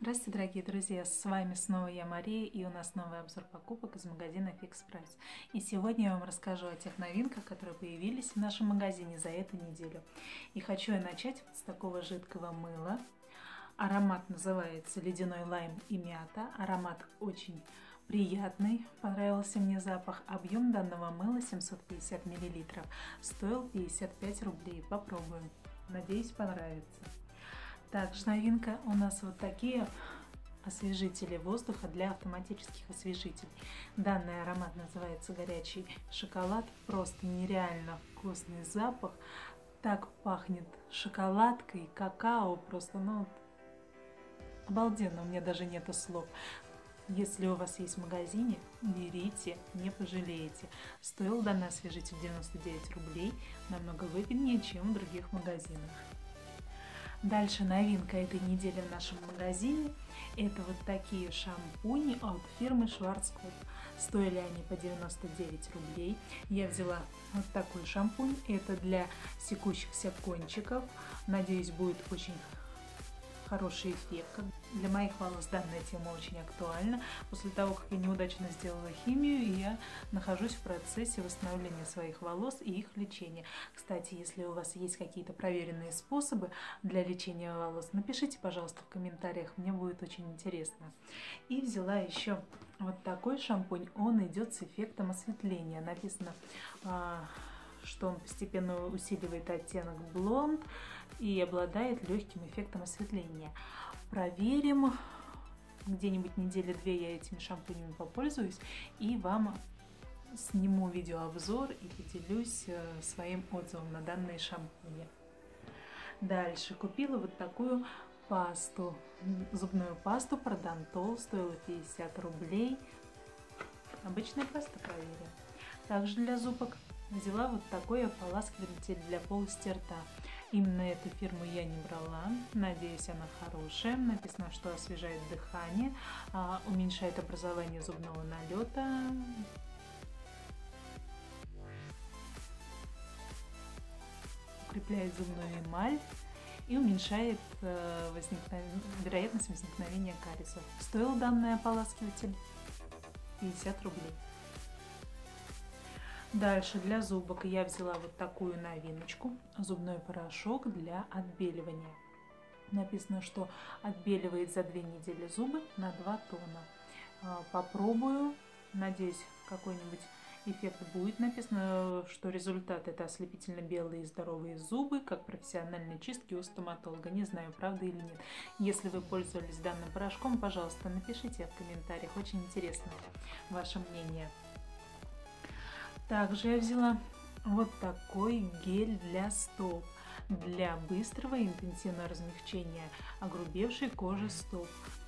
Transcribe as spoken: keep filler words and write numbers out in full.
Здравствуйте, дорогие друзья! С вами снова я, Мария, и у нас новый обзор покупок из магазина Fix Price. И сегодня я вам расскажу о тех новинках, которые появились в нашем магазине за эту неделю. И хочу я начать вот с такого жидкого мыла. Аромат называется «Ледяной лайм и мята». Аромат очень приятный, понравился мне запах. Объем данного мыла семьсот пятьдесят миллилитров, стоил пятьдесят пять рублей. Попробуем, надеюсь, понравится. Также новинка у нас вот такие освежители воздуха для автоматических освежителей. Данный аромат называется «Горячий шоколад». Просто нереально вкусный запах. Так пахнет шоколадкой, какао. Просто, ну, обалденно, у меня даже нету слов. Если у вас есть в магазине, берите, не пожалеете. Стоил данный освежитель девяносто девять рублей, намного выгоднее, чем в других магазинах. Дальше новинка этой недели в нашем магазине — это вот такие шампуни от фирмы Schwarzkopf. Стоили они по девяносто девять рублей. Я взяла вот такой шампунь. Это для секущихся кончиков. Надеюсь, будет очень хороший эффект. Для моих волос данная тема очень актуальна. После того, как я неудачно сделала химию, я нахожусь в процессе восстановления своих волос и их лечения. Кстати, если у вас есть какие-то проверенные способы для лечения волос, напишите, пожалуйста, в комментариях, мне будет очень интересно. И взяла еще вот такой шампунь. Он идет с эффектом осветления. Написано, что он постепенно усиливает оттенок блонд и обладает легким эффектом осветления. Проверим. Где-нибудь недели-две я этими шампунями попользуюсь и вам сниму видеообзор и поделюсь своим отзывом на данные шампуни. Дальше купила вот такую пасту, зубную пасту Парадонтол, стоила пятьдесят рублей. Обычная паста, проверим. Также для зубок взяла вот такой ополаскиватель для полости рта. Именно эту фирму я не брала. Надеюсь, она хорошая. Написано, что освежает дыхание, уменьшает образование зубного налета. Укрепляет зубную эмаль и уменьшает возникнов... вероятность возникновения кариесов. Стоил данный ополаскиватель пятьдесят рублей. Дальше для зубок я взяла вот такую новиночку. Зубной порошок для отбеливания. Написано, что отбеливает за две недели зубы на два тона. Попробую. Надеюсь, какой-нибудь эффект будет. Написано, что результат — это ослепительно белые и здоровые зубы, как профессиональной чистки у стоматолога. Не знаю, правда или нет. Если вы пользовались данным порошком, пожалуйста, напишите в комментариях. Очень интересно ваше мнение. Также я взяла вот такой гель для стоп, для быстрого и интенсивного размягчения огрубевшей кожи стоп.